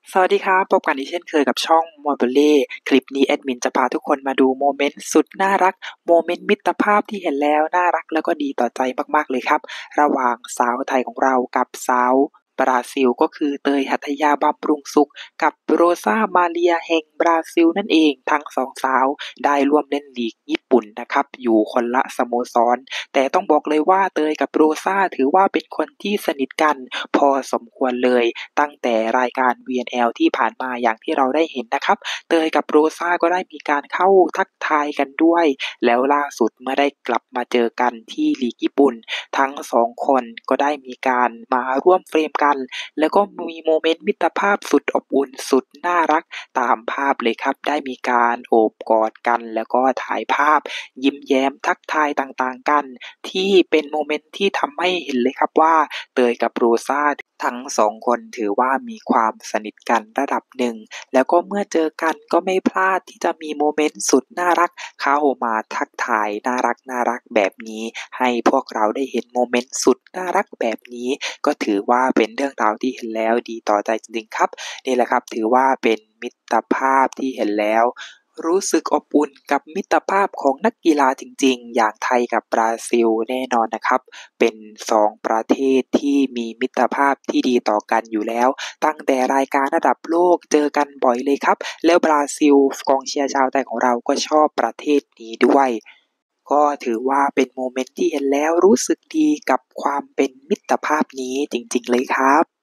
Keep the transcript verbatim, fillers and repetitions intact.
สวัสดีครับพบกันอีกเช่นเคยกับช่อง Morbole คลิปนี้แอดมินจะพาทุกคนมาดูโมเมนต์สุดน่ารักโมเมนต์มิตรภาพที่เห็นแล้วน่ารักแล้วก็ดีต่อใจมากๆเลยครับระหว่างสาวไทยของเรากับสาวบราซิลก็คือเตยหัตถยาบำรุงสุขกับโรซ่ามาเรียแห่งบราซิลนั่นเองทั้งสองสาวได้ร่วมเล่นลีกญี่ปุ่นนะครับอยู่คนละสโมสรแต่ต้องบอกเลยว่าเตยกับโรซ่าถือว่าเป็นคนที่สนิทกันพอสมควรเลยตั้งแต่รายการ วี เอ็น แอล ที่ผ่านมาอย่างที่เราได้เห็นนะครับเตยกับโรซ่าก็ได้มีการเข้าทักทายกันด้วยแล้วล่าสุดเมื่อได้กลับมาเจอกันที่ลีกญี่ปุ่นทั้งสองคนก็ได้มีการมาร่วมเฟรมกันแล้วก็มีโมเมนต์มิตรภาพสุดอบอุ่นสุดน่ารักตามภาพเลยครับได้มีการโอบกอดกันแล้วก็ถ่ายภาพยิ้มแย้มทักทายต่างๆกันที่เป็นโมเมนต์ที่ทำให้เห็นเลยครับว่าเตยกับโรซ่าทั้งสองคนถือว่ามีความสนิทกันระดับหนึ่งแล้วก็เมื่อเจอกันก็ไม่พลาดที่จะมีโมเมนต์สุดน่ารักเข้ามาทักทายน่ารักน่ารักแบบนี้ให้พวกเราได้เห็นโมเมนต์สุดน่ารักแบบนี้ก็ถือว่าเป็นเรื่องราวที่เห็นแล้วดีต่อใจจริงๆครับนี่แหละครับถือว่าเป็นมิตรภาพที่เห็นแล้วรู้สึกอบอุ่นกับมิตรภาพของนักกีฬาจริงๆอย่างไทยกับบราซิลแน่นอนนะครับเป็นสองประเทศที่มีมิตรภาพที่ดีต่อกันอยู่แล้วตั้งแต่รายการระดับโลกเจอกันบ่อยเลยครับแล้วบราซิลกองเชียร์ชาวไทยของเราก็ชอบประเทศนี้ด้วยก็ถือว่าเป็นโมเมนต์ที่เห็นแล้วรู้สึกดีกับความเป็นมิตรภาพนี้จริงๆเลยครับ